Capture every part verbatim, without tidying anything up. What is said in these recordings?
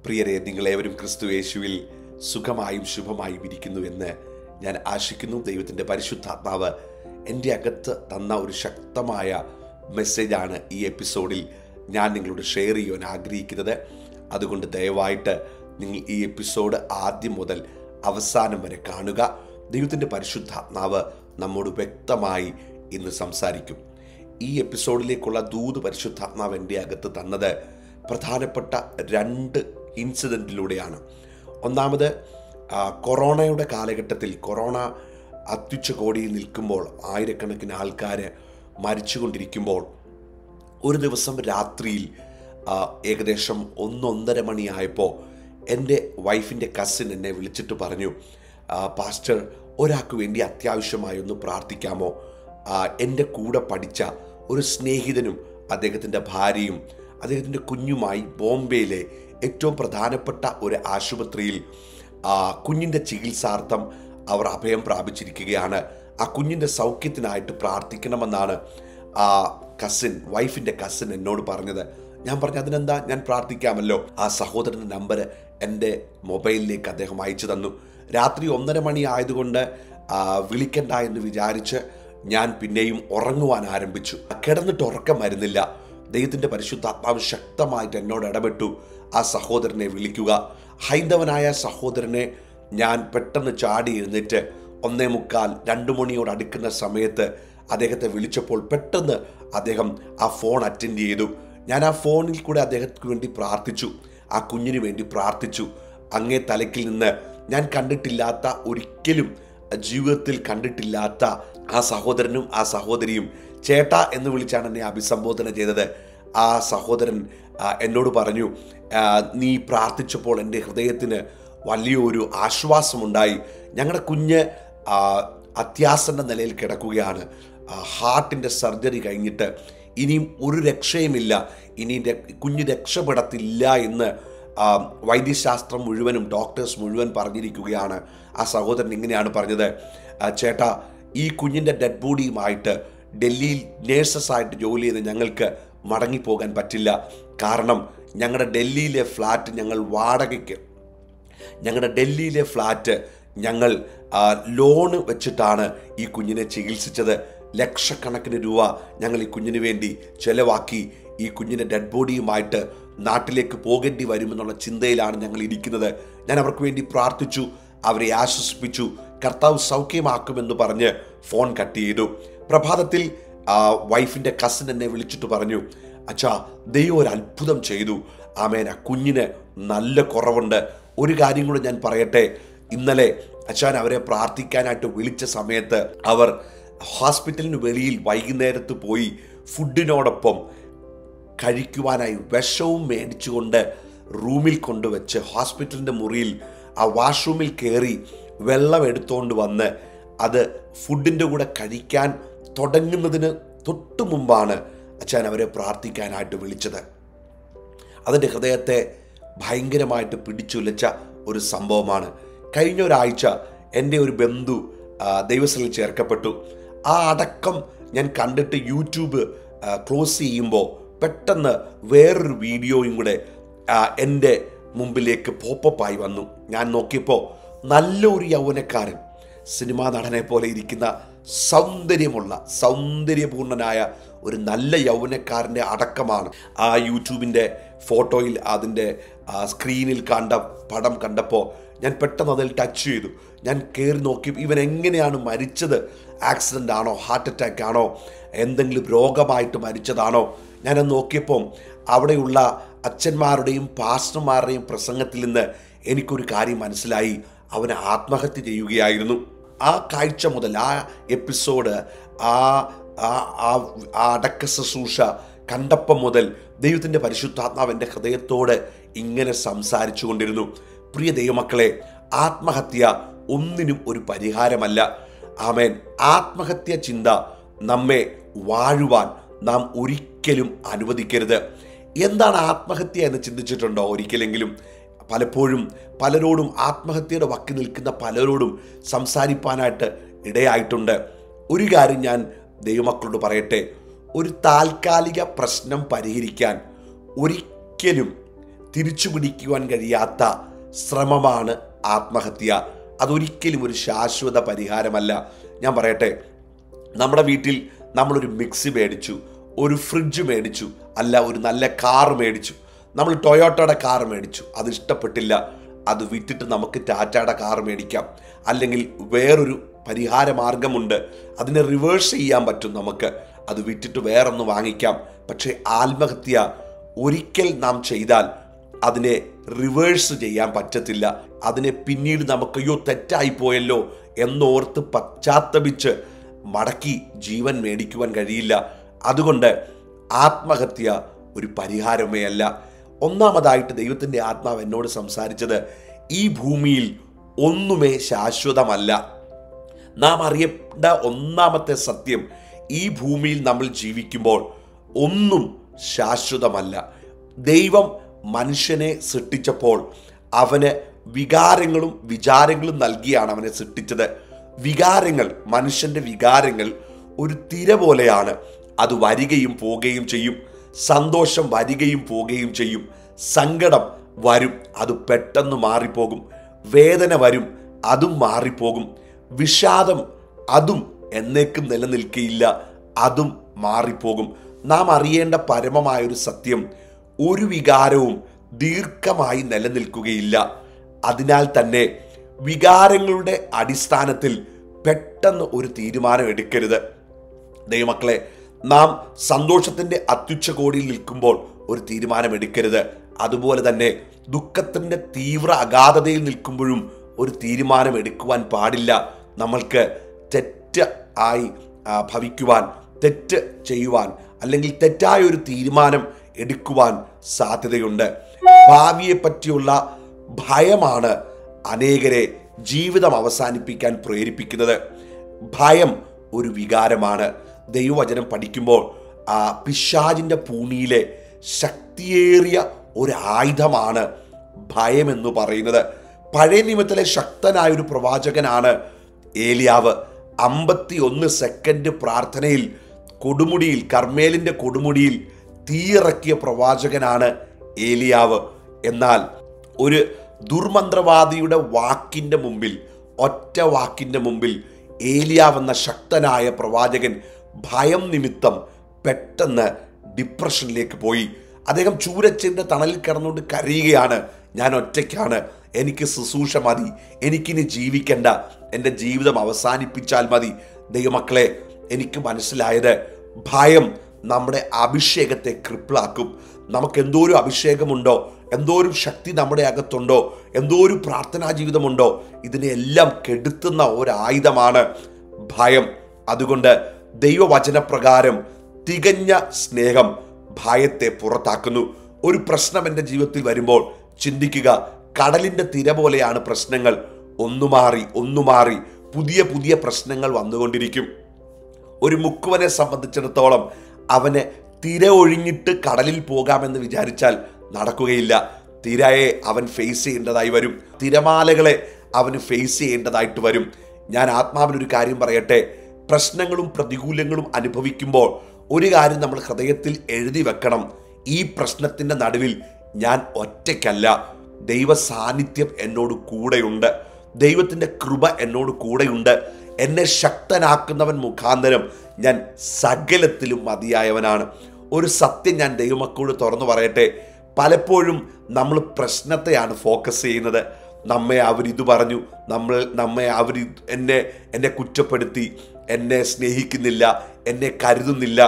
പ്രിയരെ, നിങ്ങളേവരും ക്രിസ്തു യേശുവിൽ സുഖമായും ശുഭമായും ഇരിക്കുന്നുവെന്ന് ഞാൻ ആശിക്കുന്നു. ദൈവത്തിൻ്റെ പരിശുദ്ധാത്മാവ് എൻ്റെ അകത്ത് തന്ന ഒരു ശക്തമായ മെസ്സേജാണ് ഈ എപ്പിസോഡിൽ ഞാൻ നിങ്ങളോട് ഷെയർ ചെയ്യാൻ ആഗ്രഹിക്കുന്നത്. അതുകൊണ്ട് ദയവായിട്ട് നിങ്ങൾ ഈ എപ്പിസോഡ് ആദ്യം മുതൽ അവസാനം വരെ കാണുക. ദൈവത്തിൻ്റെ പരിശുദ്ധാത്മാവ് നമ്മോട് വ്യക്തമായി ഇന്ന് സംസാരിക്കും. ഈ എപ്പിസോഡിലേക്കുള്ള ദൂത് പരിശുദ്ധാത്മാവ് എൻ്റെ അകത്ത് തന്നത് പ്രധാനപ്പെട്ട രണ്ട് ഇൻസിഡൻറ്റിലൂടെയാണ്. ഒന്നാമത്, കൊറോണയുടെ കാലഘട്ടത്തിൽ കൊറോണ അത്യുച്ചകോടിയിൽ നിൽക്കുമ്പോൾ, ആയിരക്കണക്കിന് ആൾക്കാർ മരിച്ചുകൊണ്ടിരിക്കുമ്പോൾ, ഒരു ദിവസം രാത്രിയിൽ ഏകദേശം ഒന്നൊന്നര മണിയായപ്പോൾ എൻ്റെ വൈഫിൻ്റെ കസിൻ എന്നെ വിളിച്ചിട്ട് പറഞ്ഞു, പാസ്റ്റർ, ഒരാൾക്ക് വേണ്ടി അത്യാവശ്യമായി ഒന്ന് പ്രാർത്ഥിക്കാമോ? എൻ്റെ കൂടെ പഠിച്ച ഒരു സ്നേഹിതനും അദ്ദേഹത്തിൻ്റെ ഭാര്യയും അദ്ദേഹത്തിൻ്റെ കുഞ്ഞുമായി ബോംബെയിലെ ഏറ്റവും പ്രധാനപ്പെട്ട ഒരു ആശുപത്രിയിൽ കുഞ്ഞിൻ്റെ ചികിത്സാർത്ഥം അവർ അഭയം പ്രാപിച്ചിരിക്കുകയാണ്. ആ കുഞ്ഞിൻ്റെ സൗഖ്യത്തിനായിട്ട് പ്രാർത്ഥിക്കണമെന്നാണ് ആ കസിൻ, വൈഫിൻ്റെ കസിൻ എന്നോട് പറഞ്ഞത്. ഞാൻ പറഞ്ഞു, അതിനെന്താ, ഞാൻ പ്രാർത്ഥിക്കാമല്ലോ. ആ സഹോദരൻ്റെ നമ്പർ എൻ്റെ മൊബൈലിലേക്ക് അദ്ദേഹം അയച്ചു തന്നു. രാത്രി ഒന്നര മണി ആയതുകൊണ്ട് വിളിക്കണ്ട എന്ന് വിചാരിച്ച് ഞാൻ പിന്നെയും ഉറങ്ങുവാൻ ആരംഭിച്ചു. കിടന്നിട്ട് ഉറക്കം വരുന്നില്ല. ദൈവത്തിൻ്റെ പരിശുദ്ധാത്മാവ് ശക്തമായിട്ട് എന്നോട് ഇടപെട്ടു, ആ സഹോദരനെ വിളിക്കുക. ഹൈന്ദവനായ സഹോദരനെ ഞാൻ പെട്ടെന്ന് ചാടി എഴുന്നേറ്റ് ഒന്നേ മുക്കാൽ രണ്ട് മണിയോട് അടുക്കുന്ന സമയത്ത് അദ്ദേഹത്തെ വിളിച്ചപ്പോൾ പെട്ടെന്ന് അദ്ദേഹം ആ ഫോൺ അറ്റൻഡ് ചെയ്തു. ഞാൻ ആ ഫോണിൽ കൂടെ അദ്ദേഹത്തിന് വേണ്ടി പ്രാർത്ഥിച്ചു, ആ കുഞ്ഞിന് വേണ്ടി പ്രാർത്ഥിച്ചു. അങ്ങേ തലയ്ക്കിൽ നിന്ന് ഞാൻ കണ്ടിട്ടില്ലാത്ത, ഒരിക്കലും ജീവിതത്തിൽ കണ്ടിട്ടില്ലാത്ത ആ സഹോദരനും ആ സഹോദരിയും ചേട്ടാ എന്ന് വിളിച്ചാണ് എന്നെ അഭിസംബോധന ചെയ്തത്. ആ സഹോദരൻ എന്നോട് പറഞ്ഞു, നീ പ്രാർത്ഥിച്ചപ്പോൾ എൻ്റെ ഹൃദയത്തിന് വലിയൊരു ആശ്വാസമുണ്ടായി. ഞങ്ങളുടെ കുഞ്ഞ് അത്യാസന്ന നിലയിൽ കിടക്കുകയാണ്. ഹാർട്ടിൻ്റെ സർജറി കഴിഞ്ഞിട്ട് ഇനിയും ഒരു രക്ഷയുമില്ല, ഇനി കുഞ്ഞ് രക്ഷപ്പെടത്തില്ല എന്ന് വൈദ്യശാസ്ത്രം മുഴുവനും, ഡോക്ടേഴ്സ് മുഴുവൻ പറഞ്ഞിരിക്കുകയാണ്. ആ സഹോദരൻ ഇങ്ങനെയാണ് പറഞ്ഞത്, ചേട്ടാ, ഈ കുഞ്ഞിൻ്റെ ഡെഡ് ബോഡിയുമായിട്ട് ഡൽഹിയിൽ നേഴ്സസായിട്ട് ജോലി ചെയ്ത് ഞങ്ങൾക്ക് മടങ്ങിപ്പോകാൻ പറ്റില്ല. കാരണം ഞങ്ങളുടെ ഡൽഹിയിലെ ഫ്ലാറ്റ് ഞങ്ങൾ വാടകയ്ക്ക് ഞങ്ങളുടെ ഡൽഹിയിലെ ഫ്ലാറ്റ് ഞങ്ങൾ ലോണ് വെച്ചിട്ടാണ് ഈ കുഞ്ഞിനെ ചികിത്സിച്ചത്. ലക്ഷക്കണക്കിന് രൂപ ഞങ്ങൾ ഈ കുഞ്ഞിന് വേണ്ടി ചെലവാക്കി. ഈ കുഞ്ഞിൻ്റെ ഡെഡ് ബോഡിയുമായിട്ട് നാട്ടിലേക്ക് പോകേണ്ടി വരുമെന്നുള്ള ചിന്തയിലാണ് ഞങ്ങൾ ഇരിക്കുന്നത്. ഞാൻ അവർക്ക് വേണ്ടി പ്രാർത്ഥിച്ചു, അവരെ ആശ്വസിപ്പിച്ചു. കർത്താവ് സൗഖ്യമാക്കുമെന്ന് പറഞ്ഞ് ഫോൺ കട്ട് ചെയ്തു. പ്രഭാതത്തിൽ വൈഫിൻ്റെ കസിൻ എന്നെ വിളിച്ചിട്ട് പറഞ്ഞു, അച്ഛാ, ദൈവം ഒരു അത്ഭുതം ചെയ്തു. ആമേൻ, കുഞ്ഞിന് നല്ല കുറവുണ്ട്. ഒരു കാര്യം കൂടെ ഞാൻ പറയട്ടെ, ഇന്നലെ അച്ഛൻ അവരെ പ്രാർത്ഥിക്കാനായിട്ട് വിളിച്ച സമയത്ത് അവർ ഹോസ്പിറ്റലിന് വെളിയിൽ വൈകുന്നേരത്ത് പോയി ഫുഡിനോടൊപ്പം കഴിക്കുവാനായി വിഷവും മേടിച്ചുകൊണ്ട് റൂമിൽ കൊണ്ടുവച്ച് ഹോസ്പിറ്റലിൻ്റെ മുറിയിൽ ആ വാഷ്റൂമിൽ കയറി വെള്ളം എടുത്തുകൊണ്ട് വന്ന് അത് ഫുഡിൻ്റെ കൂടെ കഴിക്കാൻ തുടങ്ങുന്നതിന് തൊട്ടു മുമ്പാണ് അച്ഛൻ അവരെ പ്രാർത്ഥിക്കാനായിട്ട് വിളിച്ചത്. അതിൻ്റെ ഹൃദയത്തെ ഭയങ്കരമായിട്ട് പിടിച്ചുലച്ച ഒരു സംഭവമാണ്. കഴിഞ്ഞ ഒരാഴ്ച എൻ്റെ ഒരു ബന്ധു ദൈവസഭയിൽ ചേർക്കപ്പെട്ടു. ആ അടക്കം ഞാൻ കണ്ടിട്ട് യൂട്യൂബ് ക്ലോസ് ചെയ്യുമ്പോൾ പെട്ടെന്ന് വേറൊരു വീഡിയോയും കൂടെ എൻ്റെ മുമ്പിലേക്ക് പോപ്പപ്പായി വന്നു. ഞാൻ നോക്കിയപ്പോൾ നല്ലൊരു യൗവനക്കാരൻ, സിനിമാ നടനെ പോലെ ഇരിക്കുന്ന സൗന്ദര്യമുള്ള സൗന്ദര്യപൂർണനായ ഒരു നല്ല യൗവനക്കാരൻ്റെ അടക്കമാണ്. ആ യൂട്യൂബിൻ്റെ ഫോട്ടോയിൽ, അതിൻ്റെ സ്ക്രീനിൽ കണ്ട പടം കണ്ടപ്പോൾ ഞാൻ പെട്ടെന്ന് അതിൽ ടച്ച് ചെയ്തു. ഞാൻ കയറി നോക്കി, ഇവൻ എങ്ങനെയാണ് മരിച്ചത്? ആക്സിഡൻ്റ് ആണോ, ഹാർട്ട് അറ്റാക്ക് ആണോ, എന്തെങ്കിലും രോഗമായിട്ട് മരിച്ചതാണോ? ഞാനത് നോക്കിയപ്പോൾ അവിടെയുള്ള അച്ഛന്മാരുടെയും പാസ്റ്റർമാരുടെയും പ്രസംഗത്തിൽ നിന്ന് എനിക്കൊരു കാര്യം മനസ്സിലായി, അവന് ആത്മഹത്യ ചെയ്യുകയായിരുന്നു. ആ കാഴ്ച മുതൽ, ആ എപ്പിസോഡ്, ആ ആ അടക്ക ശുശ്രൂഷ കണ്ടപ്പം മുതൽ ദൈവത്തിൻ്റെ പരിശുദ്ധാത്മാവ് എൻ്റെ ഹൃദയത്തോട് ഇങ്ങനെ സംസാരിച്ചു കൊണ്ടിരുന്നു. പ്രിയ ദൈവമക്കളെ, ആത്മഹത്യ ഒന്നിനും ഒരു പരിഹാരമല്ല. ആമേൻ. ആത്മഹത്യ ചിന്ത നമ്മെ വാഴുവാൻ നാം ഒരിക്കലും അനുവദിക്കരുത്. എന്താണ് ആത്മഹത്യ എന്ന് ചിന്തിച്ചിട്ടുണ്ടോ ഒരിക്കലെങ്കിലും? പലപ്പോഴും പലരോടും, ആത്മഹത്യയുടെ വക്കിൽ നിൽക്കുന്ന പലരോടും സംസാരിപ്പാനായിട്ട് ഇടയായിട്ടുണ്ട്. ഒരു കാര്യം ഞാൻ ദൈവമക്കളോട് പറയട്ടെ, ഒരു താൽക്കാലിക പ്രശ്നം പരിഹരിക്കാൻ ഒരിക്കലും തിരിച്ചു പിടിക്കുവാൻ കഴിയാത്ത ശ്രമമാണ് ആത്മഹത്യ. അതൊരിക്കലും ഒരു ശാശ്വത പരിഹാരമല്ല. ഞാൻ പറയട്ടെ, നമ്മുടെ വീട്ടിൽ നമ്മളൊരു മിക്സി മേടിച്ചു, ഒരു ഫ്രിഡ്ജ് മേടിച്ചു, അല്ല ഒരു നല്ല കാർ മേടിച്ചു. നമ്മൾ ടൊയോട്ടയുടെ കാർ മേടിച്ചു, അത് ഇഷ്ടപ്പെട്ടില്ല, അത് വിറ്റിട്ട് നമുക്ക് ടാറ്റയുടെ കാർ മേടിക്കാം. അല്ലെങ്കിൽ വേറൊരു പരിഹാര മാർഗമുണ്ട്, അതിനെ റിവേഴ്സ് ചെയ്യാൻ പറ്റും നമുക്ക്, അത് വിറ്റിട്ട് വേറൊന്ന് വാങ്ങിക്കാം. പക്ഷേ ആത്മഹത്യ ഒരിക്കൽ നാം ചെയ്താൽ അതിനെ റിവേഴ്സ് ചെയ്യാൻ പറ്റത്തില്ല. അതിനെ പിന്നീട് നമുക്ക് അയ്യോ തെറ്റായി പോയല്ലോ എന്നോർത്ത് പശ്ചാത്തപിച്ച് മടക്കി ജീവൻ മേടിക്കുവാൻ കഴിയില്ല. അതുകൊണ്ട് ആത്മഹത്യ ഒരു പരിഹാരമേ അല്ല. ഒന്നാമതായിട്ട് ദൈവത്തിൻ്റെ ആത്മാവ് എന്നോട് സംസാരിച്ചത്, ഈ ഭൂമിയിൽ ഒന്നുമേ ശാശ്വതമല്ല. നാം അറിയേണ്ട ഒന്നാമത്തെ സത്യം, ഈ ഭൂമിയിൽ നമ്മൾ ജീവിക്കുമ്പോൾ ഒന്നും ശാശ്വതമല്ല. ദൈവം മനുഷ്യനെ സൃഷ്ടിച്ചപ്പോൾ അവന് വികാരങ്ങളും വിചാരങ്ങളും നൽകിയാണ് അവനെ സൃഷ്ടിച്ചത്. വികാരങ്ങൾ, മനുഷ്യൻ്റെ വികാരങ്ങൾ ഒരു തിര പോലെയാണ്. അത് വരികയും പോവുകയും ചെയ്യും. സന്തോഷം വരികയും പോവുകയും ചെയ്യും. സങ്കടം വരും, അത് പെട്ടെന്ന് മാറിപ്പോകും. വേദന വരും, അതും മാറിപ്പോകും. വിഷാദം, അതും എന്നേക്കും നിലനിൽക്കുകയില്ല, അതും മാറിപ്പോകും. നാം അറിയേണ്ട പരമമായൊരു സത്യം, ഒരു വികാരവും ദീർഘമായി നിലനിൽക്കുകയില്ല. അതിനാൽ തന്നെ വികാരങ്ങളുടെ അടിസ്ഥാനത്തിൽ പെട്ടെന്ന് ഒരു തീരുമാനം എടുക്കരുത്. ദൈവമക്കളെ, നാം സന്തോഷത്തിൻ്റെ അത്യുച്ചകോടിയിൽ നിൽക്കുമ്പോൾ ഒരു തീരുമാനം എടുക്കരുത്. അതുപോലെ തന്നെ ദുഃഖത്തിൻ്റെ തീവ്ര അഗാധതയിൽ നിൽക്കുമ്പോഴും ഒരു തീരുമാനം എടുക്കുവാൻ പാടില്ല. നമ്മൾക്ക് തെറ്റ് ആയി ഭവിക്കുവാൻ, തെറ്റ് ചെയ്യുവാൻ, അല്ലെങ്കിൽ തെറ്റായ ഒരു തീരുമാനം എടുക്കുവാൻ സാധ്യതയുണ്ട്. ഭാവിയെ പറ്റിയുള്ള ഭയമാണ് അനേകരെ ജീവിതം അവസാനിപ്പിക്കാൻ പ്രേരിപ്പിക്കുന്നത്. ഭയം ഒരു വികാരമാണ്. ദൈവവചനം പഠിക്കുമ്പോൾ ആ പിശാചിൻ്റെ പൂണിയിലെ ശക്തിയേറിയ ഒരു ആയുധമാണ് ഭയമെന്ന് പറയുന്നത്. പഴയ നിയമത്തിലെ ശക്തനായ ഒരു പ്രവാചകനാണ് ഏലിയാവ്. അമ്പത്തി ഒന്ന് സെക്കൻഡ് പ്രാർത്ഥനയിൽ കൊടുമുടിയിൽ, കർമ്മേലിൻ്റെ കൊടുമുടിയിൽ തീയിറക്കിയ പ്രവാചകനാണ് ഏലിയാവ്. എന്നാൽ ഒരു ദുർമന്ത്രവാദിയുടെ വാക്കിൻ്റെ മുമ്പിൽ, ഒറ്റ വാക്കിൻ്റെ മുമ്പിൽ ഏലിയാവ് എന്ന ശക്തനായ പ്രവാചകൻ ഭയം നിമിത്തം പെട്ടെന്ന് ഡിപ്രഷനിലേക്ക് പോയി. അദ്ദേഹം ചൂരച്ചിൻ്റെ തണലിൽ കിടന്നുകൊണ്ട് കരയുകയാണ്, ഞാൻ ഒറ്റയ്ക്കാണ്, എനിക്ക് ശുശ്രൂഷ മതി, എനിക്കിനി ജീവിക്കണ്ട, എൻ്റെ ജീവിതം അവസാനിപ്പിച്ചാൽ മതി. ദൈവമക്കളെ, എനിക്ക് മനസ്സിലായത്, ഭയം നമ്മുടെ അഭിഷേകത്തെ ക്രിപ്പിളാക്കും. നമുക്ക് എന്തോരം അഭിഷേകമുണ്ടോ, എന്തോരം ശക്തി നമ്മുടെ അകത്തുണ്ടോ, എന്തോരം പ്രാർത്ഥനാ ജീവിതമുണ്ടോ, ഇതിനെല്ലാം കെടുത്തുന്ന ഒരായുധമാണ് ഭയം. അതുകൊണ്ട് ദൈവവചനപ്രകാരം തികഞ്ഞ സ്നേഹം ഭയത്തെ പുറത്താക്കുന്നു. ഒരു പ്രശ്നം എൻ്റെ ജീവിതത്തിൽ വരുമ്പോൾ ചിന്തിക്കുക, കടലിൻ്റെ തിര പോലെയാണ് പ്രശ്നങ്ങൾ. ഒന്നു മാറി ഒന്നു മാറി പുതിയ പുതിയ പ്രശ്നങ്ങൾ വന്നുകൊണ്ടിരിക്കും. ഒരു മുക്കുവനെ സംബന്ധിച്ചിടത്തോളം അവന് തിര ഒഴിഞ്ഞിട്ട് കടലിൽ പോകാമെന്ന് വിചാരിച്ചാൽ നടക്കുകയില്ല. തിരയെ അവൻ ഫേസ് ചെയ്യേണ്ടതായി വരും. തിരമാലകളെ അവന് ഫേസ് ചെയ്യേണ്ടതായിട്ട് വരും. ഞാൻ ആത്മാവിനൊരു കാര്യം പറയട്ടെ, പ്രശ്നങ്ങളും പ്രതികൂലങ്ങളും അനുഭവിക്കുമ്പോൾ ഒരു കാര്യം നമ്മൾ ഹൃദയത്തിൽ എഴുതി വെക്കണം, ഈ പ്രശ്നത്തിൻ്റെ നടുവിൽ ഞാൻ ഒറ്റയ്ക്കല്ല, ദൈവ സാന്നിധ്യം എന്നോട് കൂടെയുണ്ട്, ദൈവത്തിൻ്റെ കൃപ എന്നോട് കൂടെയുണ്ട്. എന്നെ ശക്തനാക്കുന്നവൻ മുഖാന്തരം ഞാൻ സകലത്തിലും മതിയായവനാണ്. ഒരു സത്യം ഞാൻ ദൈവമക്കളോട് തുറന്നു പറയട്ടെ, പലപ്പോഴും നമ്മൾ പ്രശ്നത്തെയാണ് ഫോക്കസ് ചെയ്യുന്നത്. നമ്മെ അവരിത് പറഞ്ഞു, നമ്മൾ നമ്മെ അവർ എന്നെ എന്നെ കുറ്റപ്പെടുത്തി, എന്നെ സ്നേഹിക്കുന്നില്ല, എന്നെ കരുതുന്നില്ല.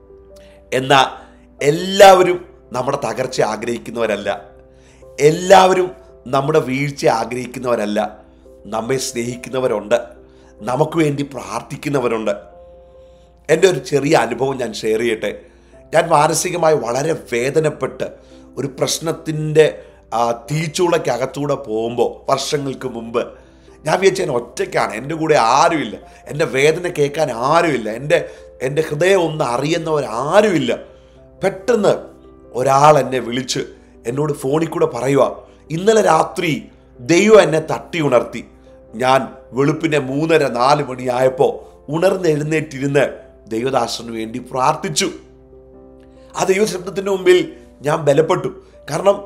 എന്നാൽ എല്ലാവരും നമ്മുടെ തകർച്ച ആഗ്രഹിക്കുന്നവരല്ല, എല്ലാവരും നമ്മുടെ വീഴ്ച ആഗ്രഹിക്കുന്നവരല്ല. നമ്മെ സ്നേഹിക്കുന്നവരുണ്ട്, നമുക്ക് വേണ്ടി പ്രാർത്ഥിക്കുന്നവരുണ്ട്. എൻ്റെ ഒരു ചെറിയ അനുഭവം ഞാൻ ഷെയർ ചെയ്യട്ടെ. ഞാൻ മാനസികമായി വളരെ വേദനപ്പെട്ട് ഒരു പ്രശ്നത്തിൻ്റെ തീച്ചൂളയ്ക്കകത്തൂടെ പോകുമ്പോൾ വർഷങ്ങൾക്ക് മുമ്പ് ഞാൻ വിചാരിച്ചു ഞാൻ ഒറ്റയ്ക്കാണ്, എൻ്റെ കൂടെ ആരുമില്ല, എൻ്റെ വേദന കേൾക്കാൻ ആരുമില്ല, എൻ്റെ എൻ്റെ ഹൃദയം ഒന്ന് അറിയുന്നവരാരുമില്ല. പെട്ടെന്ന് ഒരാൾ എന്നെ വിളിച്ച് എന്നോട് ഫോണിൽ കൂടെ പറയുക, ഇന്നലെ രാത്രി ദൈവം എന്നെ തട്ടി ഉണർത്തി. ഞാൻ വെളുപ്പിനെ മൂന്നര നാല് മണിയായപ്പോൾ ഉണർന്നെഴുന്നേറ്റിരുന്ന് ദൈവദാസന് വേണ്ടി പ്രാർത്ഥിച്ചു. ആ ദൈവശബ്ദത്തിൻ്റെ മുമ്പിൽ ഞാൻ ബലപ്പെട്ടു. കാരണം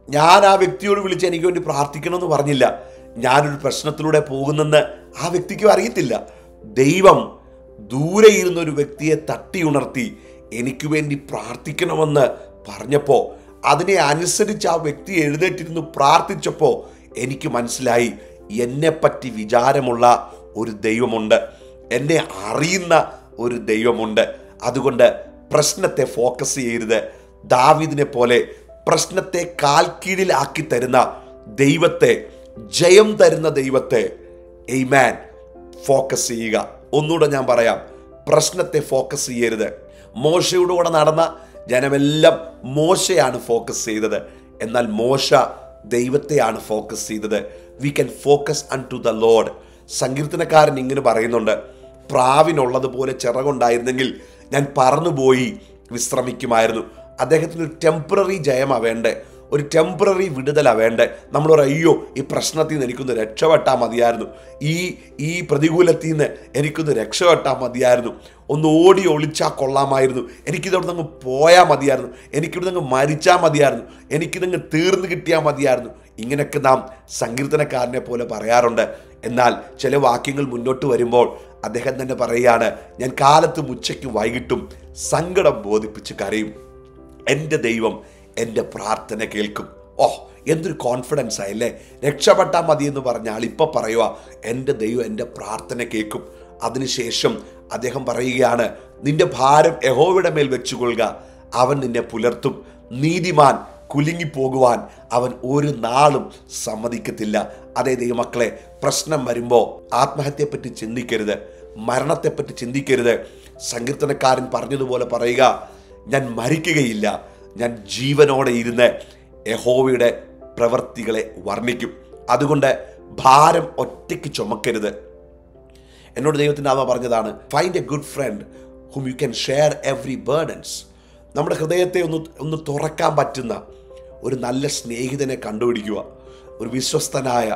ഞാൻ ആ വ്യക്തിയോട് വിളിച്ച് എനിക്ക് വേണ്ടി പ്രാർത്ഥിക്കണമെന്ന് പറഞ്ഞില്ല. ഞാനൊരു പ്രശ്നത്തിലൂടെ പോകുന്നെന്ന് ആ വ്യക്തിക്കും അറിയത്തില്ല. ദൈവം ദൂരെ ഇരുന്ന ഒരു വ്യക്തിയെ തട്ടി ഉണർത്തി എനിക്ക് വേണ്ടി പ്രാർത്ഥിക്കണമെന്ന് പറഞ്ഞപ്പോൾ അതിനെ അനുസരിച്ച് ആ വ്യക്തി എഴുന്നേറ്റിരുന്ന് പ്രാർത്ഥിച്ചപ്പോൾ എനിക്ക് മനസ്സിലായി, എന്നെപ്പറ്റി വിചാരമുള്ള ഒരു ദൈവമുണ്ട്, എന്നെ അറിയുന്ന ഒരു ദൈവമുണ്ട്. അതുകൊണ്ട് പ്രശ്നത്തെ ഫോക്കസ് ചെയ്യരുത്. ദാവീദിനെ പോലെ പ്രശ്നത്തെ കാൽക്കീഴിലാക്കി തരുന്ന ദൈവത്തെ, ജയം തരുന്ന ദൈവത്തെ ആമേൻ ഫോക്കസ് ചെയ്യുക. ഒന്നുകൂടെ ഞാൻ പറയാം, പ്രശ്നത്തെ ഫോക്കസ് ചെയ്യരുത്. മോശയുടെ കൂടെ നടന്ന ജനമെല്ലാം മോശയാണ് ഫോക്കസ് ചെയ്തത്, എന്നാൽ മോശ ദൈവത്തെയാണ് ഫോക്കസ് ചെയ്തത്. We can focus unto the lord. സങ്കീർത്തനക്കാരൻ ഇങ്ങനെ പറയുന്നുണ്ട്, പ്രാവിനുള്ളതുപോലെ ചിറകുണ്ടായിരുന്നെങ്കിൽ ഞാൻ പറന്നുപോയി വിശ്രമിക്കുമായിരുന്നു. അദ്ദേഹത്തിന് ഒരു ടെമ്പററി ജയമാണ് വേണ്ടേ, ഒരു ടെമ്പററി വിടുതലാണ് വേണ്ടേ. നമ്മൾ പറയും, അയ്യോ ഈ പ്രശ്നത്തിൽ നിന്ന് എനിക്കൊന്ന് രക്ഷപ്പെട്ടാൽ മതിയായിരുന്നു, ഈ ഈ പ്രതികൂലത്തിൽ നിന്ന് എനിക്കൊന്ന് രക്ഷപ്പെട്ടാൽ മതിയായിരുന്നു, ഒന്ന് ഓടി ഒളിച്ചാൽ കൊള്ളാമായിരുന്നു, എനിക്കിതവിടെ നിന്ന് പോയാൽ മതിയായിരുന്നു, എനിക്കിവിടെ നിന്ന് മരിച്ചാൽ മതിയായിരുന്നു, എനിക്കിതങ്ങ് തീർന്നു കിട്ടിയാൽ മതിയായിരുന്നു. ഇങ്ങനെയൊക്കെ നാം സങ്കീർത്തനക്കാരനെ പോലെ പറയാറുണ്ട്. എന്നാൽ ചില വാക്യങ്ങൾ മുന്നോട്ട് വരുമ്പോൾ അദ്ദേഹം തന്നെ പറയുകയാണ്, ഞാൻ കാലത്തും ഉച്ചയ്ക്കും വൈകിട്ടും സങ്കടം ബോധിപ്പിച്ച് കരയും, എൻ്റെ ദൈവം എൻ്റെ പ്രാർത്ഥന കേൾക്കും. ഓ, എന്തൊരു കോൺഫിഡൻസ് ആയല്ലേ. രക്ഷപ്പെട്ടാൽ മതി എന്ന് പറഞ്ഞാൽ ഇപ്പം പറയുക, എൻ്റെ ദൈവം എൻ്റെ പ്രാർത്ഥന കേൾക്കും. അതിനുശേഷം അദ്ദേഹം പറയുകയാണ്, നിന്റെ ഭാരം യഹോവയുടെ മേൽ വെച്ചുകൊള്ളുക, അവൻ നിന്നെ പുലർത്തും. നീതിമാൻ കുലുങ്ങിപ്പോകുവാൻ അവൻ ഒരു നാളും സമ്മതിക്കത്തില്ല. അതേ ദൈവമക്കളെ, പ്രശ്നം വരുമ്പോൾ ആത്മഹത്യയെപ്പറ്റി ചിന്തിക്കരുത്, മരണത്തെപ്പറ്റി ചിന്തിക്കരുത്. സങ്കീർത്തനക്കാരൻ പറഞ്ഞതുപോലെ പറയുക, ഞാൻ മരിക്കുകയില്ല, ഞാൻ ജീവനോടെ ഇരുന്ന് യഹോവയുടെ പ്രവൃത്തികളെ വർണ്ണിക്കും. അതുകൊണ്ട് ഭാരം ഒറ്റയ്ക്ക് ചുമക്കരുത്. എന്നോട് ദൈവത്തിൻ്റെ ആത്മാവ് പറഞ്ഞതാണ്, find a good friend whom you can share every burdens. നമ്മുടെ ഹൃദയത്തെ ഒന്ന് ഒന്ന് തുറക്കാൻ പറ്റുന്ന ഒരു നല്ല സ്നേഹിതനെ കണ്ടുപിടിക്കുക. ഒരു വിശ്വസ്തനായ,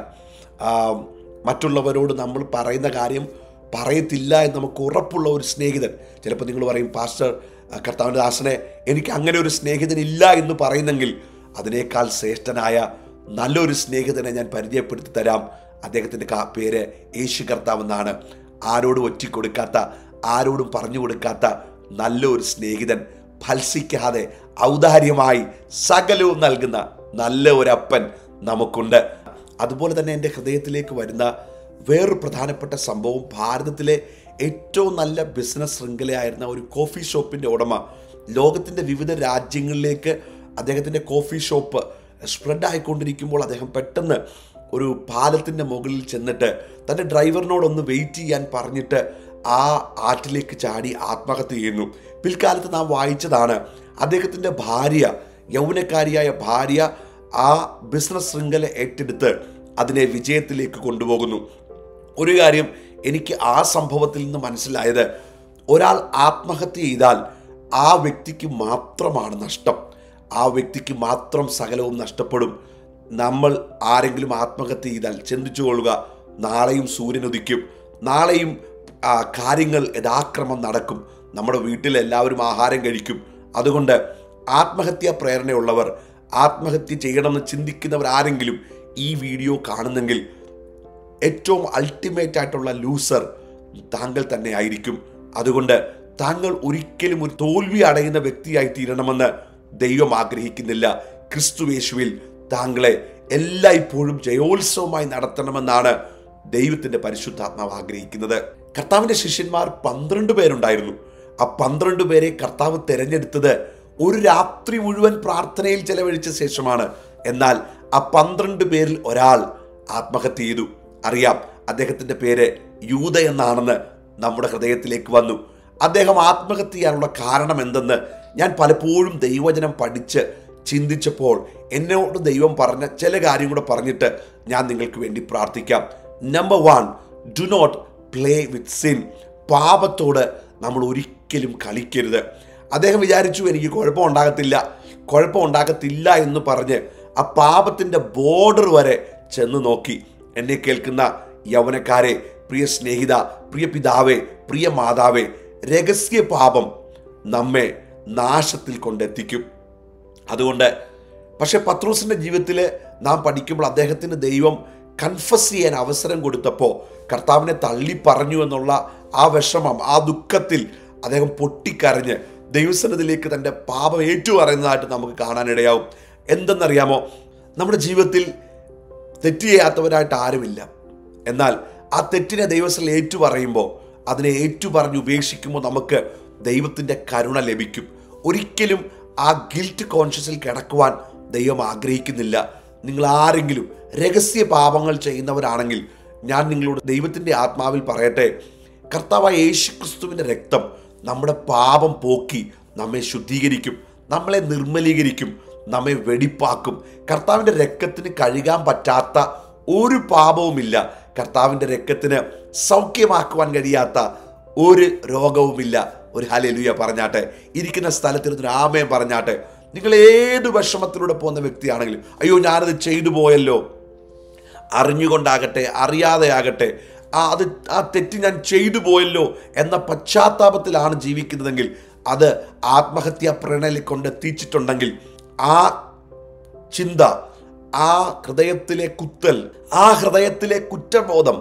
മറ്റുള്ളവരോട് നമ്മൾ പറയുന്ന കാര്യം പറയത്തില്ല എന്ന് നമുക്ക് ഉറപ്പുള്ള ഒരു സ്നേഹിതൻ. ചിലപ്പോൾ നിങ്ങൾ പറയും, പാസ്റ്റർ കർത്താവിൻ്റെ ദാസനെ, എനിക്ക് അങ്ങനെ ഒരു സ്നേഹിതൻ ഇല്ല എന്ന് പറയുന്നെങ്കിൽ അതിനേക്കാൾ ശ്രേഷ്ഠനായ നല്ലൊരു സ്നേഹിതനെ ഞാൻ പരിചയപ്പെടുത്തി തരാം. അദ്ദേഹത്തിൻ്റെ പേര് യേശു കർത്താവ് എന്നാണ്. ആരോടും ഒറ്റിക്കൊടുക്കാത്ത, ആരോടും പറഞ്ഞു കൊടുക്കാത്ത നല്ലൊരു സ്നേഹിതൻ, ഫൽസിക്കാതെ ഔദാര്യമായി സകലവും നൽകുന്ന നല്ല ഒരപ്പൻ നമുക്കുണ്ട്. അതുപോലെ തന്നെ എൻ്റെ ഹൃദയത്തിലേക്ക് വരുന്ന വേറൊരു പ്രധാനപ്പെട്ട സംഭവം, ഭാരതത്തിലെ ഏറ്റവും നല്ല ബിസിനസ് ശൃംഖലയായിരുന്ന ഒരു കോഫി ഷോപ്പിൻ്റെ ഉടമ ലോകത്തിൻ്റെ വിവിധ രാജ്യങ്ങളിലേക്ക് അദ്ദേഹത്തിൻ്റെ കോഫി ഷോപ്പ് സ്പ്രെഡ് ആയിക്കൊണ്ടിരിക്കുമ്പോൾ അദ്ദേഹം പെട്ടെന്ന് ഒരു പാലത്തിൻ്റെ മുകളിൽ ചെന്നിട്ട് തൻ്റെ ഡ്രൈവറിനോടൊന്ന് വെയിറ്റ് ചെയ്യാൻ പറഞ്ഞിട്ട് ആ ആറ്റിലേക്ക് ചാടി ആത്മഹത്യ ചെയ്യുന്നു. പിൽക്കാലത്ത് നാം വായിച്ചതാണ്, അദ്ദേഹത്തിൻ്റെ ഭാര്യ, യൗവനക്കാരിയായ ഭാര്യ ആ ബിസിനസ് ശൃംഖല ഏറ്റെടുത്ത് അതിനെ വിജയത്തിലേക്ക് കൊണ്ടുപോകുന്നു. ഒരു കാര്യം എനിക്ക് ആ സംഭവത്തിൽ നിന്ന് മനസ്സിലായത്, ഒരാൾ ആത്മഹത്യ ചെയ്താൽ ആ വ്യക്തിക്ക് മാത്രമാണ് നഷ്ടം, ആ വ്യക്തിക്ക് മാത്രം സകലവും നഷ്ടപ്പെടും. നമ്മൾ ആരെങ്കിലും ആത്മഹത്യ ചെയ്താൽ ചിന്തിച്ചു കൊള്ളുക, നാളെയും സൂര്യൻ ഉദിക്കും, നാളെയും കാര്യങ്ങൾ യഥാക്രമം നടക്കും, നമ്മുടെ വീട്ടിൽ എല്ലാവരും ആഹാരം കഴിക്കും. അതുകൊണ്ട് ആത്മഹത്യാ പ്രേരണയുള്ളവർ, ആത്മഹത്യ ചെയ്യണമെന്ന് ചിന്തിക്കുന്നവർ ആരെങ്കിലും ഈ വീഡിയോ കാണുന്നെങ്കിൽ ഏറ്റവും അൾട്ടിമേറ്റ് ആയിട്ടുള്ള ലൂസർ താങ്കൾ തന്നെ ആയിരിക്കും. അതുകൊണ്ട് താങ്കൾ ഒരിക്കലും ഒരു തോൽവി അടയുന്ന വ്യക്തിയായി തീരണമെന്ന് ദൈവം ആഗ്രഹിക്കുന്നില്ല. ക്രിസ്തുയേശുവിൽ താങ്കളെ എല്ലായ്പ്പോഴും ജയോത്സവമായി നടത്തണമെന്നാണ് ദൈവത്തിൻ്റെ പരിശുദ്ധാത്മാവ് ആഗ്രഹിക്കുന്നത്. കർത്താവിൻ്റെ ശിഷ്യന്മാർ പന്ത്രണ്ട് പേരുണ്ടായിരുന്നു. ആ പന്ത്രണ്ട് പേരെ കർത്താവ് തിരഞ്ഞെടുത്തത് ഒരു രാത്രി മുഴുവൻ പ്രാർത്ഥനയിൽ ചെലവഴിച്ച ശേഷമാണ്. എന്നാൽ ആ പന്ത്രണ്ട് പേരിൽ ഒരാൾ ആത്മഹത്യ ചെയ്തു. അറിയാം, അദ്ദേഹത്തിൻ്റെ പേര് യൂദ എന്നാണെന്ന് നമ്മുടെ ഹൃദയത്തിലേക്ക് വന്നു. അദ്ദേഹം ആത്മഹത്യ ചെയ്യാനുള്ള കാരണം എന്തെന്ന് ഞാൻ പലപ്പോഴും ദൈവവചനം പഠിച്ച് ചിന്തിച്ചപ്പോൾ എന്നോട് ദൈവം പറഞ്ഞ ചില കാര്യം കൂടെ പറഞ്ഞിട്ട് ഞാൻ നിങ്ങൾക്ക് വേണ്ടി പ്രാർത്ഥിക്കാം. Number one, do not play with sin. പാപത്തോട് നമ്മൾ ഒരിക്കലും കളിക്കരുത്. അദ്ദേഹം വിചാരിച്ചു, എനിക്ക് കുഴപ്പമുണ്ടാകത്തില്ല കുഴപ്പമുണ്ടാകത്തില്ല എന്ന് പറഞ്ഞ് ആ പാപത്തിൻ്റെ ബോർഡർ വരെ ചെന്ന് നോക്കി. എന്നെ കേൾക്കുന്ന യൗവനക്കാരെ, പ്രിയ സ്നേഹിത, പ്രിയ പിതാവേ, പ്രിയ മാതാവേ, രഹസ്യ പാപം നമ്മെ നാശത്തിൽ കൊണ്ടെത്തിക്കും. അതുകൊണ്ട് പക്ഷെ പത്രോസിൻ്റെ ജീവിതത്തിൽ നാം പഠിക്കുമ്പോൾ അദ്ദേഹത്തിന് ദൈവം കൺഫസ് ചെയ്യാൻ അവസരം കൊടുത്തപ്പോൾ കർത്താവിനെ തള്ളി പറഞ്ഞു എന്നുള്ള ആ വിഷമം, ആ ദുഃഖത്തിൽ അദ്ദേഹം പൊട്ടിക്കരഞ്ഞ് ദൈവസന്നിധിയിലേക്ക് തൻ്റെ പാപം ഏറ്റു പറയുന്നതായിട്ട് നമുക്ക് കാണാനിടയാവും. എന്തെന്നറിയാമോ, നമ്മുടെ ജീവിതത്തിൽ തെറ്റ് ചെയ്യാത്തവരായിട്ട് ആരുമില്ല. എന്നാൽ ആ തെറ്റിനെ ദൈവത്തിൽ ഏറ്റു പറയുമ്പോൾ, അതിനെ ഏറ്റു പറഞ്ഞ് ഉപേക്ഷിക്കുമ്പോൾ നമുക്ക് ദൈവത്തിൻ്റെ കരുണ ലഭിക്കും. ഒരിക്കലും ആ ഗിൽറ്റ് കോൺഷ്യസിൽ കിടക്കുവാൻ ദൈവം ആഗ്രഹിക്കുന്നില്ല. നിങ്ങൾ ആരെങ്കിലും രഹസ്യ പാപങ്ങൾ ചെയ്യുന്നവരാണെങ്കിൽ ഞാൻ നിങ്ങളോട് ദൈവത്തിൻ്റെ ആത്മാവിൽ പറയട്ടെ, കർത്താവായ യേശു ക്രിസ്തുവിൻ്റെ രക്തം നമ്മുടെ പാപം പോക്കി നമ്മെ ശുദ്ധീകരിക്കും, നമ്മളെ നിർമ്മലീകരിക്കും, നമ്മെ വെടിപ്പാക്കും. കർത്താവിൻ്റെ രക്തത്തിന് കഴുകാൻ പറ്റാത്ത ഒരു പാപവുമില്ല. കർത്താവിൻ്റെ രക്തത്തിന് സൗഖ്യമാക്കുവാൻ കഴിയാത്ത ഒരു രോഗവുമില്ല. ഒരു ഹല്ലേലൂയ പറഞ്ഞാട്ടെ. ഇരിക്കുന്ന സ്ഥലത്തിരുന്ന് ആമേൻ പറഞ്ഞാട്ടെ. നിങ്ങൾ ഏത് വിഷമത്തിലൂടെ പോകുന്ന വ്യക്തിയാണെങ്കിലും, അയ്യോ ഞാനത് ചെയ്തു പോയല്ലോ, അറിഞ്ഞുകൊണ്ടാകട്ടെ അറിയാതെ ആകട്ടെ, ആ അത് ആ തെറ്റ് ഞാൻ ചെയ്തു പോയല്ലോ എന്ന പശ്ചാത്താപത്തിലാണ് ജീവിക്കുന്നതെങ്കിൽ, അത് ആത്മഹത്യാ പ്രണയിൽ കൊണ്ടെത്തിച്ചിട്ടുണ്ടെങ്കിൽ, ആ ചിന്ത, ആ ഹൃദയത്തിലെ കുത്തൽ, ആ ഹൃദയത്തിലെ കുറ്റബോധം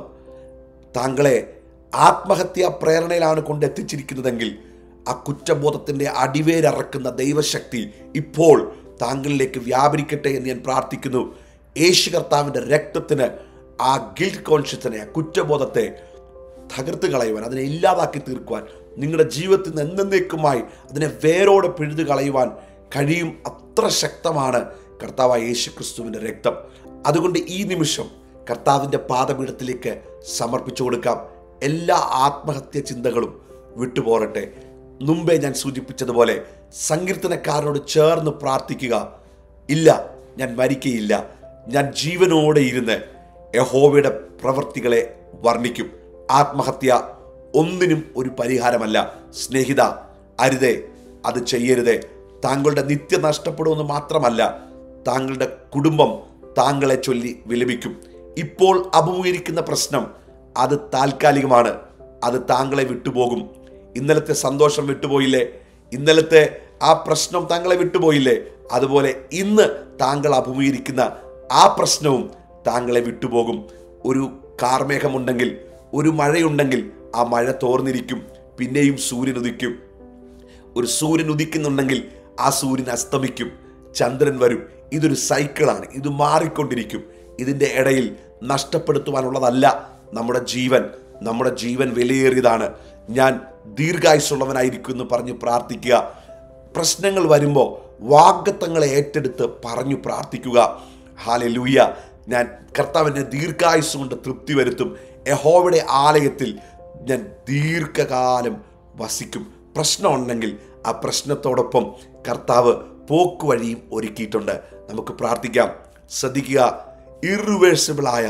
താങ്കളെ ആത്മഹത്യാ പ്രേരണയിലാണ് കൊണ്ടെത്തിച്ചിരിക്കുന്നതെങ്കിൽ, ആ കുറ്റബോധത്തിൻ്റെ അടിവേരറക്കുന്ന ദൈവശക്തി ഇപ്പോൾ താങ്കളിലേക്ക് വ്യാപരിക്കട്ടെ എന്ന് ഞാൻ പ്രാർത്ഥിക്കുന്നു. യേശു കർത്താവിൻ്റെ രക്തത്തിന് ആ ഗിൽറ്റ് കോൺഷ്യസിനെ, ആ കുറ്റബോധത്തെ തകർത്ത് കളയുവാൻ, അതിനെ ഇല്ലാതാക്കി തീർക്കുവാൻ, നിങ്ങളുടെ ജീവിതത്തിൽ നിന്ന് എന്നേക്കുമായി അതിനെ വേരോടെ പിഴുതു കളയുവാൻ കഴിയും. അത്ര ശക്തമാണ് കർത്താവായ യേശു ക്രിസ്തുവിൻ്റെ രക്തം. അതുകൊണ്ട് ഈ നിമിഷം കർത്താവിൻ്റെ പാദപീഠത്തിലേക്ക് സമർപ്പിച്ചു കൊടുക്കാം. എല്ലാ ആത്മഹത്യ ചിന്തകളും വിട്ടുപോരട്ടെ. മുമ്പേ ഞാൻ സൂചിപ്പിച്ചതുപോലെ സങ്കീർത്തനക്കാരനോട് ചേർന്ന് പ്രാർത്ഥിക്കുക. ഇല്ല, ഞാൻ മരിക്കയില്ല, ഞാൻ ജീവനോടെ ഇരുന്ന് യഹോവയുടെ പ്രവൃത്തികളെ വർണ്ണിക്കും. ആത്മഹത്യ ഒന്നിനും ഒരു പരിഹാരമല്ല. സ്നേഹിത, അരുതേ, അത് ചെയ്യരുതേ. താങ്കളുടെ നിത്യ നഷ്ടപ്പെടുമെന്ന് മാത്രമല്ല, താങ്കളുടെ കുടുംബം താങ്കളെ ചൊല്ലി വിലപിക്കും. ഇപ്പോൾ അഭിമുഖീകരിക്കുന്ന പ്രശ്നം അത് താൽക്കാലികമാണ്, അത് താങ്കളെ വിട്ടുപോകും. ഇന്നലത്തെ സന്തോഷം വിട്ടുപോയില്ലേ? ഇന്നലത്തെ ആ പ്രശ്നം താങ്കളെ വിട്ടുപോയില്ലേ? അതുപോലെ ഇന്ന് താങ്കൾ അഭിമുഖീകരിക്കുന്ന ആ പ്രശ്നവും താങ്കളെ വിട്ടുപോകും. ഒരു കാർമേഘമുണ്ടെങ്കിൽ, ഒരു മഴയുണ്ടെങ്കിൽ ആ മഴ തോർന്നിരിക്കും, പിന്നെയും സൂര്യൻ ഉദിക്കും. ഒരു സൂര്യൻ ഉദിക്കുന്നുണ്ടെങ്കിൽ ആ സൂര്യൻ അസ്തമിക്കും, ചന്ദ്രൻ വരും. ഇതൊരു സൈക്കിളാണ്, ഇത് മാറിക്കൊണ്ടിരിക്കും. ഇതിൻ്റെ ഇടയിൽ നഷ്ടപ്പെടുത്തുവാനുള്ളതല്ല നമ്മുടെ ജീവൻ. നമ്മുടെ ജീവൻ വിലയേറിയതാണ്. ഞാൻ ദീർഘായുസ്സുള്ളവനായിരിക്കും എന്ന് പറഞ്ഞ് പ്രാർത്ഥിക്കുക. പ്രശ്നങ്ങൾ വരുമ്പോൾ വാഗ്ദത്തങ്ങളെ ഏറ്റെടുത്ത് പറഞ്ഞു പ്രാർത്ഥിക്കുക. ഹല്ലേലൂയ, ഞാൻ കർത്താവിനെ ദീർഘായുസ് കൊണ്ട് തൃപ്തി വരുത്തും. യഹോവയുടെ ആലയത്തിൽ ഞാൻ ദീർഘകാലം വസിക്കും. പ്രശ്നമുണ്ടെങ്കിൽ ആ പ്രശ്നത്തോടൊപ്പം കർത്താവ് പോക്കുവഴിയും ഒരുക്കിയിട്ടുണ്ട്. നമുക്ക് പ്രാർത്ഥിക്കാം. ശ്രദ്ധിക്കുക, ഇറിവേഴ്സിബിളായ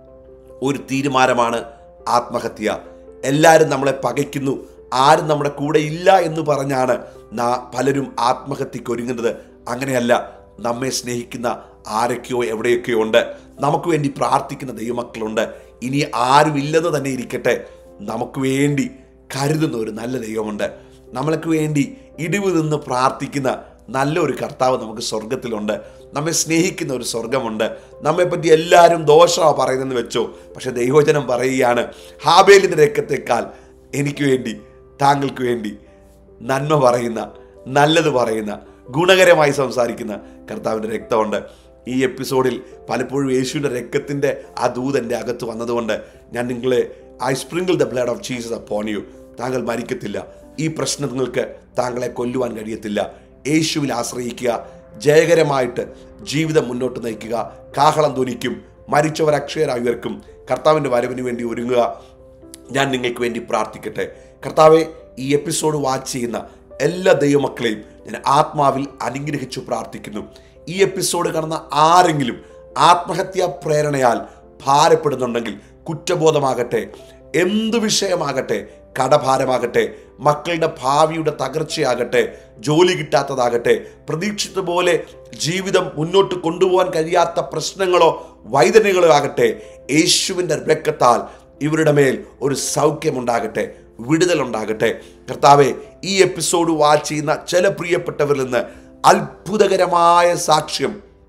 ഒരു തീരുമാനമാണ് ആത്മഹത്യ. എല്ലാവരും നമ്മളെ പകയ്ക്കുന്നു, ആരും നമ്മുടെ കൂടെ ഇല്ല എന്ന് പറഞ്ഞാണ് നാ പലരും ആത്മഹത്യക്ക് ഒരുങ്ങുന്നത്. അങ്ങനെയല്ല. നമ്മെ സ്നേഹിക്കുന്ന ആരൊക്കെയോ എവിടെയൊക്കെയോ ഉണ്ട്. നമുക്ക് വേണ്ടി പ്രാർത്ഥിക്കുന്ന ദൈവമക്കളുണ്ട്. ഇനി ആരും ഇല്ലെന്ന് തന്നെ ഇരിക്കട്ടെ, നമുക്ക് വേണ്ടി കരുതുന്ന ഒരു നല്ല ദൈവമുണ്ട്. നമ്മൾക്ക് വേണ്ടി ഇടിവ് നിന്ന് പ്രാർത്ഥിക്കുന്ന നല്ലൊരു കർത്താവ് നമുക്ക് സ്വർഗത്തിലുണ്ട്. നമ്മെ സ്നേഹിക്കുന്ന ഒരു സ്വർഗമുണ്ട്. നമ്മെപ്പറ്റി എല്ലാവരും ദോഷമാണ് പറയുന്നതെന്ന് വെച്ചോ, പക്ഷെ ദൈവവചനം പറയുകയാണ്, ഹാബേലിൻ്റെ രക്തത്തെക്കാൾ എനിക്ക് വേണ്ടി, താങ്കൾക്ക് വേണ്ടി നന്മ പറയുന്ന, നല്ലത് പറയുന്ന, ഗുണകരമായി സംസാരിക്കുന്ന കർത്താവിൻ്റെ രക്തമുണ്ട്. ഈ എപ്പിസോഡിൽ പലപ്പോഴും യേശുവിൻ്റെ രക്തത്തിൻ്റെ ആ ദൂതൻ്റെ അകത്ത് വന്നതുകൊണ്ട് ഞാൻ നിങ്ങളെ I sprinkle the blood of Jesus upon you. താങ്കൾ മരിക്കത്തില്ല. ഈ പ്രശ്നങ്ങൾക്ക് താങ്കളെ കൊല്ലുവാൻ കഴിയത്തില്ല. യേശുവിൽ ആശ്രയിക്കുക. ജയകരമായിട്ട് ജീവിതം മുന്നോട്ട് നയിക്കുക. കാഹളം ധ്വനിക്കും, മരിച്ചവർ അക്ഷയരായി ഉയർക്കും. കർത്താവിൻ്റെ വരവിന് വേണ്ടി ഒരുങ്ങുക. ഞാൻ നിങ്ങൾക്ക് വേണ്ടി പ്രാർത്ഥിക്കട്ടെ. കർത്താവെ, ഈ എപ്പിസോഡ് വാച്ച് ചെയ്യുന്ന എല്ലാ ദൈവമക്കളെയും ഞാൻ ആത്മാവിൽ അനുഗ്രഹിച്ചു പ്രാർത്ഥിക്കുന്നു. ഈ എപ്പിസോഡ് കാണുന്ന ആരെങ്കിലും ആത്മഹത്യാ പ്രേരണയാൽ ഭാരപ്പെടുന്നുണ്ടെങ്കിൽ, കുറ്റബോധമാകട്ടെ, എന്ത് വിഷയമാകട്ടെ, കടഭാരമാകട്ടെ, മക്കളുടെ ഭാവിയുടെ തകർച്ചയാകട്ടെ, ജോലി കിട്ടാത്തതാകട്ടെ, പ്രതീക്ഷിച്ച പോലെ ജീവിതം മുന്നോട്ട് കൊണ്ടുപോകാൻ കഴിയാത്ത പ്രശ്നങ്ങളോ വൈതന്യങ്ങളോ ആകട്ടെ, യേശുവിൻ്റെ രക്തത്താൽ ഇവരുടെ മേൽ ഒരു സൗഖ്യമുണ്ടാകട്ടെ, വിടുതലുണ്ടാകട്ടെ. കർത്താവെ, ഈ എപ്പിസോഡ് വാച്ച് ചെയ്യുന്ന ചില പ്രിയപ്പെട്ടവരിൽ നിന്ന് അത്ഭുതകരമായ സാക്ഷ്യം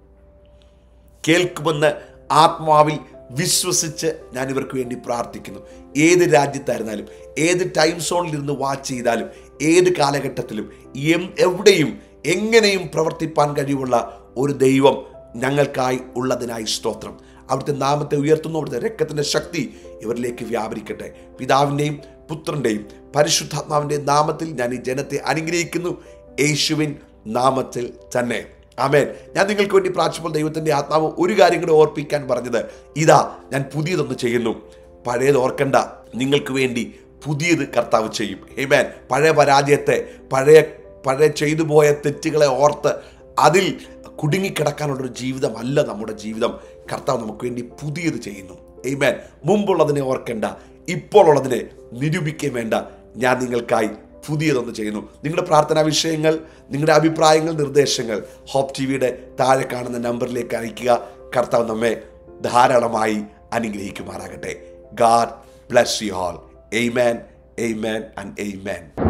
കേൾക്കുമെന്ന് ആത്മാവിൽ വിശ്വസിച്ച് ഞാൻ ഇവർക്ക് വേണ്ടി പ്രാർത്ഥിക്കുന്നു. ഏത് രാജ്യത്തായിരുന്നാലും, ഏത് ടൈം സോണിലിരുന്ന് വാച്ച് ചെയ്താലും, ഏത് കാലഘട്ടത്തിലും എവിടെയും എങ്ങനെയും പ്രവർത്തിപ്പാൻ കഴിവുള്ള ഒരു ദൈവം ഞങ്ങൾക്കായി ഉള്ളതിനായി സ്തോത്രം. അവിടുത്തെ നാമത്തെ ഉയർത്തുന്നു. അവിടുത്തെ രക്തത്തിൻ്റെ ശക്തി ഇവരിലേക്ക് വ്യാപരിക്കട്ടെ. പിതാവിൻ്റെയും പുത്രൻ്റെയും പരിശുദ്ധാത്മാവിൻ്റെയും നാമത്തിൽ ഞാൻ ഈ ജനത്തെ അനുഗ്രഹിക്കുന്നു, യേശുവിൻ നാമത്തിൽ തന്നെ. ആമേൻ. ഞാൻ നിങ്ങൾക്ക് വേണ്ടി പ്രാർത്ഥിച്ചപ്പോൾ ദൈവത്തിൻ്റെ ആത്മാവ് ഒരു കാര്യം കൂടെ ഓർപ്പിക്കാൻ പറഞ്ഞത്, ഇതാ ഞാൻ പുതിയതൊന്ന് ചെയ്യുന്നു, പഴയത് ഓർക്കണ്ട, നിങ്ങൾക്ക് വേണ്ടി പുതിയത് കർത്താവ് ചെയ്യും. ആമേൻ. പഴയ പരാജയത്തെ, പഴയ പഴയ ചെയ്തു പോയ തെറ്റുകളെ ഓർത്ത് അതിൽ കുടുങ്ങിക്കിടക്കാനുള്ളൊരു ജീവിതമല്ല നമ്മുടെ ജീവിതം. കർത്താവ് നമുക്ക് വേണ്ടി പുതിയത് ചെയ്യുന്നു. ആമേൻ. മുമ്പുള്ളതിനെ ഓർക്കണ്ട, ഇപ്പോൾ ഉള്ളതിനെ നിരൂപിക്കുകയും വേണ്ട, ഞാൻ നിങ്ങൾക്കായി പുതിയതൊന്ന് ചെയ്യുന്നു. നിങ്ങളുടെ പ്രാർത്ഥനാ വിഷയങ്ങൾ, നിങ്ങളുടെ അഭിപ്രായങ്ങൾ, നിർദ്ദേശങ്ങൾ ഹോപ്പ് ടി വിയുടെ താഴെ കാണുന്ന നമ്പറിലേക്ക് അയയ്ക്കുക. കർത്താവ് നമ്മെ ധാരാളമായി അനുഗ്രഹിക്കുമാറാകട്ടെ. God bless you all. Amen, amen and amen.